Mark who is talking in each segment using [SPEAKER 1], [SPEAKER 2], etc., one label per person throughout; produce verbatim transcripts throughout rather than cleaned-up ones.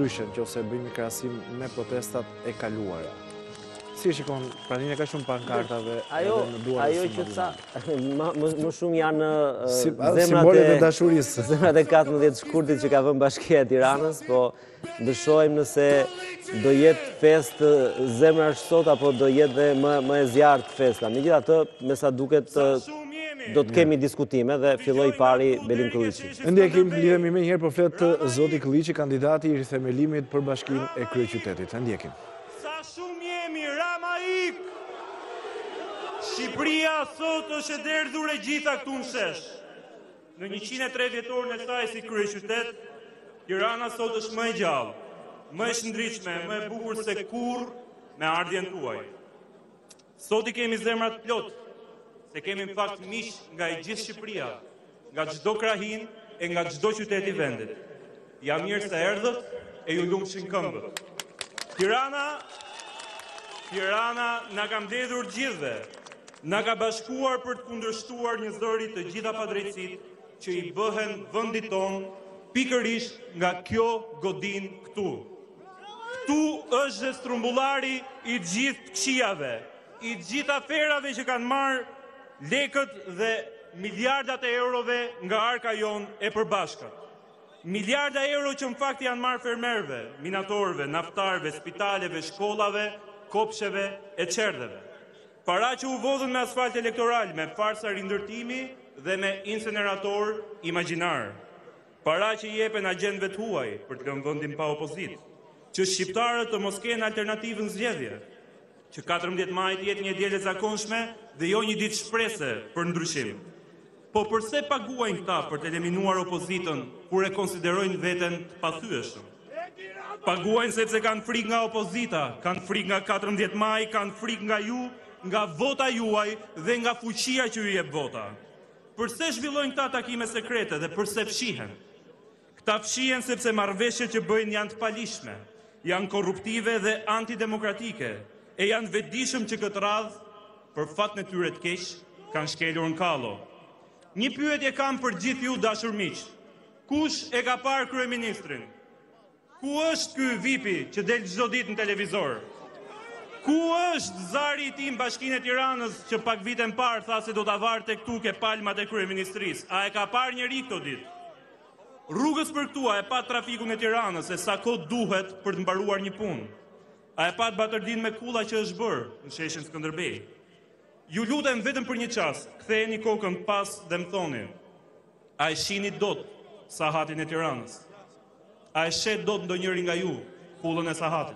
[SPEAKER 1] ndryshe nëse bëjmë krahasim me protestat e kaluara. Si shikon praninë ka shumë pankartave
[SPEAKER 2] ajo
[SPEAKER 1] edhe në duar
[SPEAKER 2] ajo që tha më shumë janë
[SPEAKER 1] simbolet e dashurisë.
[SPEAKER 2] Zemrat e katërmbëdhjetë shkurtit që ka vënë Bashkia e Tiranës, po ndryshojmë nëse do jetë fest zemrash sot apo do jetë dhe më më e zjarrt festa. Megjithatë, me sa duket do të kemi diskutime dhe filloi pari Belim Kılliçi.
[SPEAKER 1] Ndjekim, lidhemi më njëherë për flet zoti Kılliçi, kandidati i rithemelimit për Bashkinë e Kryeqytetit. Ndjekim.
[SPEAKER 3] Rama ik! Shqipëria sot është e derdhur e gjitha këtu në shesh. Në njëqind e tre vjetorën e saj si kryeqytet, Tirana sot është më e gjallë, më e shëndritshme, më e bukur se kurrë me ardhjen tuaj. Sot i kemi zemrat plot, se kemi në fakt miq nga e gjithë Shqipëria, nga çdo krahin e nga çdo qytet i vendit. Jam mirë se erdhët e ju lumshin këmbët. Tirana Tirana na ka mbledhur gjithëve, na ka bashkuar për të kundërshtuar një zëri të gjitha padrejtësitë që i bëhen vendit tonë pikërisht nga kjo godin këtu. Këtu është dhe strumbullari i gjithë këqijave, i gjithë aferave që kanë marrë lekët dhe miliardat e eurove nga arka jonë e përbashkët. Miliarda euro që në fakt janë marrë fermerëve, minatorëve, naftarëve, spitaleve, shkollave, kopsheve e qerdheve. Para që u vodhën me asfalt elektoral, me farsa rindërtimi dhe me incinerator imagjinar. Para që i jepen agjendëve të huaj për të lënë vendin pa opozit. Që shqiptarët të mos kenë alternativën zgjedhje. Që katërmbëdhjetë maj të jetë një diele zakonshme dhe jo një ditë shprese për ndryshim. Po përse paguajnë këta për të eliminuar opozitën kur e konsiderojnë veten të pathyeshëm? Paguajnë sepse kanë frikë nga opozita, kanë frikë nga katërmbëdhjetë maj, kanë frikë nga ju, nga vota juaj dhe nga fuqia që ju jep vota. Përse zhvillojnë këta takime sekrete dhe përse fshihen? Këta fshihen sepse marrëveshjet që bëjnë janë të palishme, janë korruptive dhe antidemokratike, e janë vetëdijshëm që këtë radhë, për fat në tyre të keq, kanë shkelur në kallo. Një pyetje kam për gjithë ju dashur miq. Kush e ka parë kryeministrin? Ku është ky vipi që del çdo ditë në televizor? Ku është zari i tim Bashkinë e Tiranës që pak vite më parë tha se do ta varte këtu ke palmat e kryeministrisë? A e ka parë njëri këto ditë? Rrugës për këtu a e pat trafikun e Tiranës e sa kohë duhet për të mbaruar një punë? A e pat batërdin me kulla që është bërë në sheshin Skënderbej? Ju lutem vetëm për një çast, ktheheni kokën pas dhe më thoni, a e shihni dot sahatin e Tiranës? A e shet dot ndonjëri nga ju kullën e sahatit?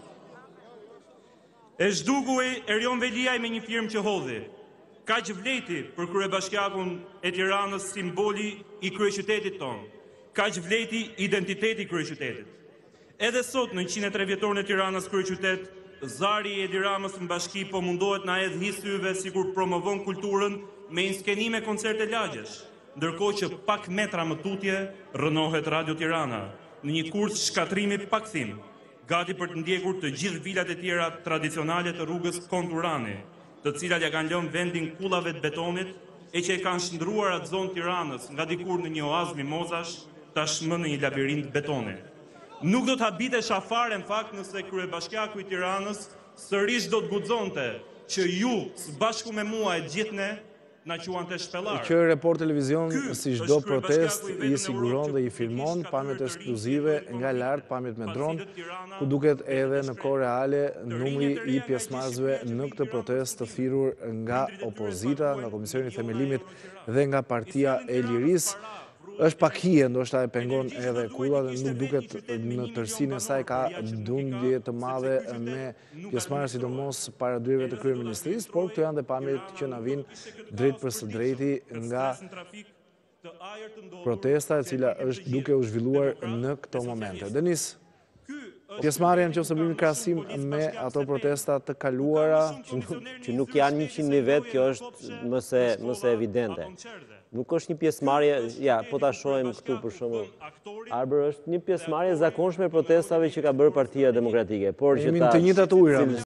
[SPEAKER 3] E zhdukuj Erion Veliaj me një firmë që hodhi. Kaq vleti për kryebashkiakun e Tiranës, simboli i kryeqytetit tonë. Kaq vleti identiteti i kryeqytetit. Edhe sot në njëqind e tre vjetorën e Tiranës kryeqytet, zari i Edi Ramës në bashki po mundohet na edh hisyve sikur promovon kulturën me inskenime koncerte lagjesh, ndërkohë që pak metra më tutje rënohet Radio Tirana në një kurs shkatrimi pa kthim, gati për të ndjekur të gjithë vilat e tjera tradicionale të rrugës Konturani, të cilat ja kanë lënë vendin kullave të betonit e që e kanë shndruar atë zonë Tiranës nga dikur në një oazë mimozash, tashmë në një labirint betoni. Nuk do të habitesh afare në fakt nëse kryebashkiaku i Tiranës sërish do të guxonte që ju së bashku me mua e gjithë ne na quante shpellar.
[SPEAKER 1] Kjo report televizion si çdo protest i siguron dhe i filmon pamjet ekskluzive nga lart, pamjet me dron, ku duket edhe në kohë reale numri i pjesëmarrësve në këtë protest të thirrur nga opozita, nga Komisioni i Themelimit dhe nga Partia e Lirisë. Është pak hije, ndoshta e pengon edhe kulla dhe nuk duket në tërësinë e saj ka dundje të madhe me pjesëmarrës, sidomos para dyerve të kryeministrisë, por këto janë dhe pamjet që na vijnë drejt për së drejti nga protesta e cila është duke u zhvilluar në këto momente. Denis, pjesëmarrja nëse bëjmë krahasim me ato protesta të kaluara
[SPEAKER 2] që nuk janë njëqind mijë vet, kjo është më se më se evidente. Nuk është një pjesëmarrje, ja, po ta shohim këtu për shembull. Arbër është një pjesëmarrje e zakonshme e protestave që ka bërë Partia Demokratike, por që
[SPEAKER 1] ta të njëjtat ujëra.